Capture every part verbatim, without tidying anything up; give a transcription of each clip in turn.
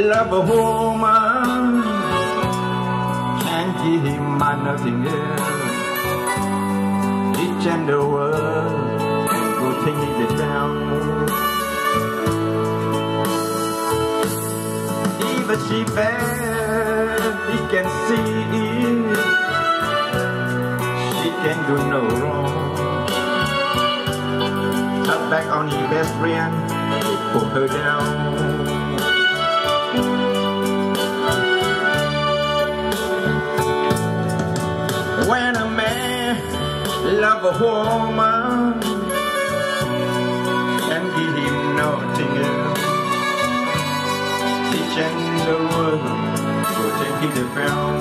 love a woman, can't give him my nothing else. Each and the world, good thing he did down. Even she bad, he can see it. She can do no wrong. Cut back on his best friend, he put her down. When a man love a woman, can give him nothing else. Each and the world will take him the ground.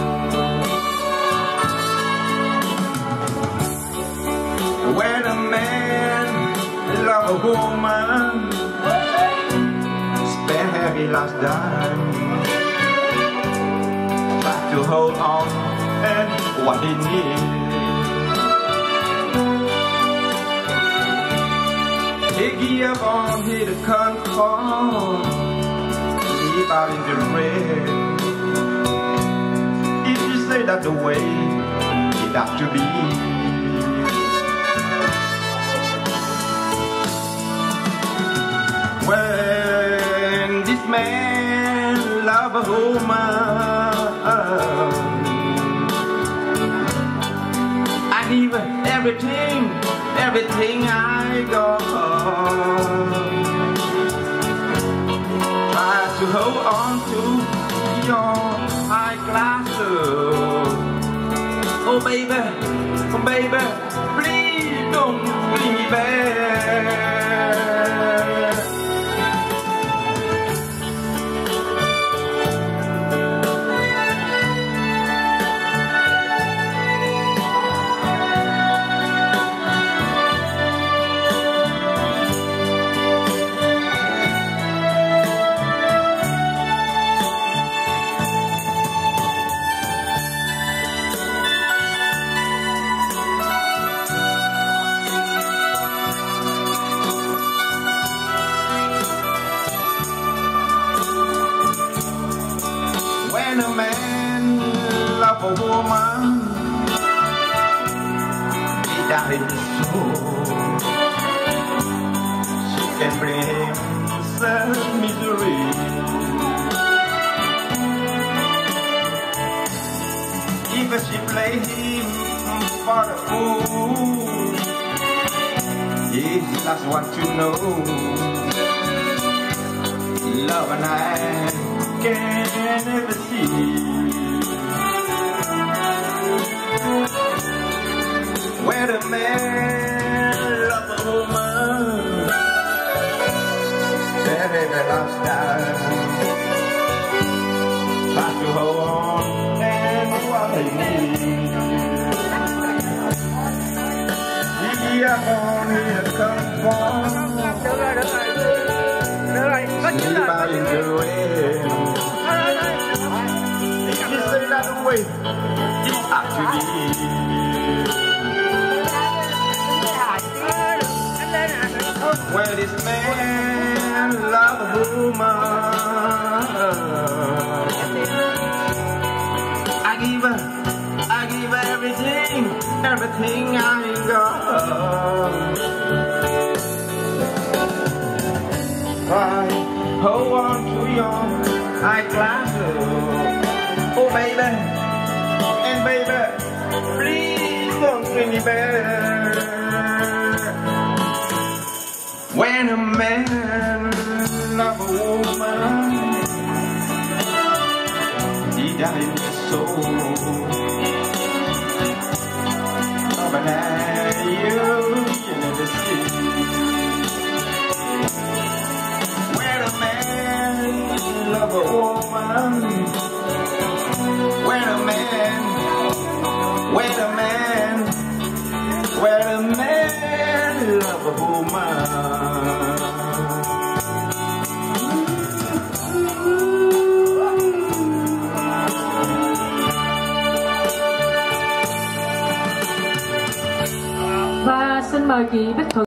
When a man love a woman, spend every last dime, try to hold on and what he needs. He give on he the concord, leave out in the rain. If you say that the way it have to be. When this man love a woman, I give everything, everything I got. Try to hold on to your high glasses. Oh baby, oh baby, please don't bring me back. When a man love a woman, he died in his soul. She can bring him some misery. Even she play him for the fool, he's the last one to know. Love and I can never see. When a man love a woman, that every last time, try to hold on and what he needs. He up on his comfort, sleep out in the rain. You say that the way you have to be. When this man love a woman, I give her, I give her everything, everything I got. Right, hold on to your eyeglasses. Oh baby, and baby, please don't bring me back. When a man love a woman, he died in his soul. Oh, but now you, you never see. When a man love a woman, when a man, when a man, when a man love a woman. Và xin mời chị Bích Thuận.